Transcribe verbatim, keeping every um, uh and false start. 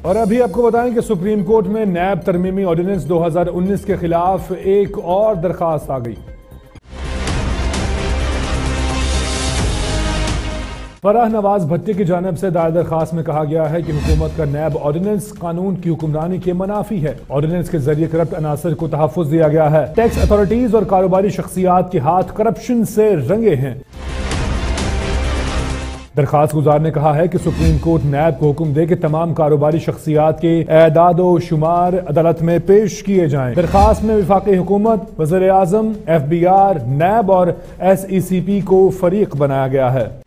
और अभी आपको बताएं कि सुप्रीम कोर्ट में नैब तरमीमी ऑर्डिनेंस दो हज़ार उन्नीस के खिलाफ एक और दरखास्त आ गई। फराह नवाज भट्टी की जानिब से दायर दरखास्त में कहा गया है कि हुकूमत का नैब ऑर्डिनेंस कानून की हुक्मरानी के मनाफी है। ऑर्डिनेंस के जरिए करप्ट अनासर को तहफ़्फ़ुज़ दिया गया है। टैक्स अथॉरिटीज और कारोबारी शख्सियात के हाथ करप्शन से रंगे हैं। दरखास्त गुजार ने कहा है कि सुप्रीम कोर्ट नैब को हुक्म दे कि तमाम कारोबारी शख्सियात के एदादो शुमार अदालत में पेश किए जाएं। दरखास्त में वफाकी हुकूमत, वज़ीर आज़म, एफ बी आर, नैब और एस ई सी पी को फरीक बनाया गया है।